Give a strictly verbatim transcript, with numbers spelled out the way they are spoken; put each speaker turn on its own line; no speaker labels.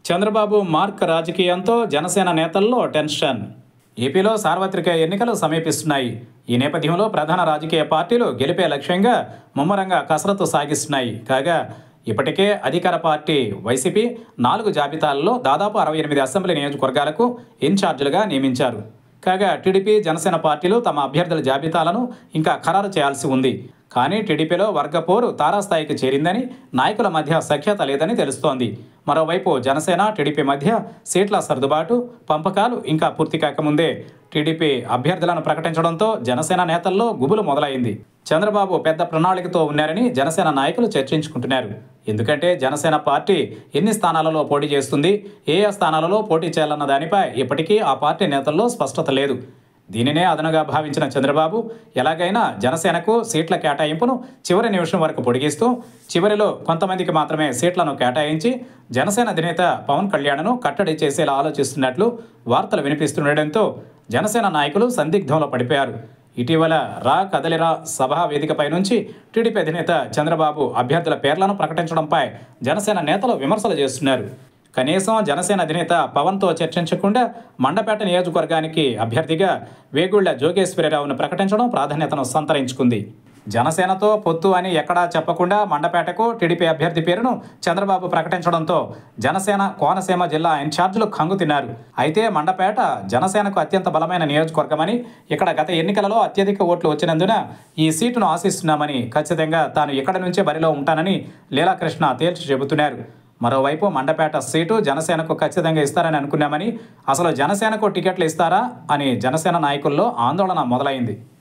Chandrababu mark రాజకీయంతో Janasena నేతల్లో tension. ఏపీలో సార్వత్రిక ఎన్నికలు సమీపిస్తున్నాయి. ఈ నేపథ్యంలో ప్రధాన రాజకీయ పార్టీలు గెలిపే లక్ష్యంగా ముమ్మరంగా కసరత్తు సాగిస్తున్నాయి. కాగా ఇప్పటికే అధికార పార్టీ వైసీపీ నాలుగు జాబితాల్లో దాదాపు అరవై ఎనిమిది అసెంబ్లీ నియోజకవర్గాలకు ఇన్ఛార్జీలుగా నియమించారు. కాగా టీడీపీ జనసేన పార్టీలు తమ అభ్యర్థుల జాబితాలను ఇంకా ఖరారు చేయాల్సి ఉంది. కానీ టీడీపీలో వర్గపోరు తారాస్థాయికి చేరిందని, నాయకుల మధ్య సఖ్యత లేదని తెలుస్తోంది. మరోవైపు జనసేన టీడీపీ మధ్య సీట్ల సర్దుబాటు, పంపకాలు ఇంకా పూర్తి కాకముందే టీడీపీ అభ్యర్థులను ప్రకటించడంతో జనసేన నేతల్లో గుబులు మొదలైంది. చంద్రబాబు పెద్ద ప్రణాళికతో ఉన్నారని జనసేన నాయకులు చర్చించుకుంటున్నారు. ఎందుకంటే జనసేన పార్టీ ఎన్ని స్థానాలలో పోటీ చేస్తుంది, ఏ ఏ స్థానాలలో పోటీ చేయాలన్న దానిపై ఇప్పటికీ ఆ పార్టీ నేతల్లో స్పష్టత లేదు. దీనినే అదనుగా భావించిన చంద్రబాబు ఎలాగైనా జనసేనకు సీట్ల కేటాయింపును చివరి నిమిషం వరకు పొడిగిస్తూ చివరిలో కొంతమందికి మాత్రమే సీట్లను కేటాయించి జనసేన అధినేత పవన్ కళ్యాణ్ను కట్టడి చేసేలా ఆలోచిస్తున్నట్లు వార్తలు వినిపిస్తుండటంతో జనసేన నాయకులు సందిగ్ధంలో పడిపోయారు. ఇటీవల రా కదలిరా సభా వేదికపై నుంచి టీడీపీ అధినేత చంద్రబాబు అభ్యర్థుల పేర్లను ప్రకటించడంపై జనసేన నేతలు విమర్శలు చేస్తున్నారు. కనీసం జనసేన అధినేత పవన్తో చర్చించకుండా మండపేట నియోజకవర్గానికి అభ్యర్థిగా వేగుళ్ల జోగేశ్వరరావును ప్రకటించడం ప్రాధాన్యతను సంతరించుకుంది. జనసేనతో పొత్తు అని ఎక్కడా చెప్పకుండా మండపేటకు టీడీపీ అభ్యర్థి పేరును చంద్రబాబు ప్రకటించడంతో జనసేన కోనసీమ జిల్లా ఇన్ఛార్జీలు కంగుతిన్నారు. అయితే మండపేట జనసేనకు అత్యంత బలమైన నియోజకవర్గమని, ఇక్కడ గత ఎన్నికలలో అత్యధిక ఓట్లు వచ్చినందున ఈ సీటును ఆశిస్తున్నామని, ఖచ్చితంగా తాను ఇక్కడి నుంచే బరిలో ఉంటానని లీలాకృష్ణ తేల్చి చెబుతున్నారు. మరోవైపు మండపేట సీటు జనసేనకు ఖచ్చితంగా ఇస్తారని అనుకున్నామని, అసలు జనసేనకు టికెట్లు ఇస్తారా అని జనసేన నాయకుల్లో ఆందోళన మొదలైంది.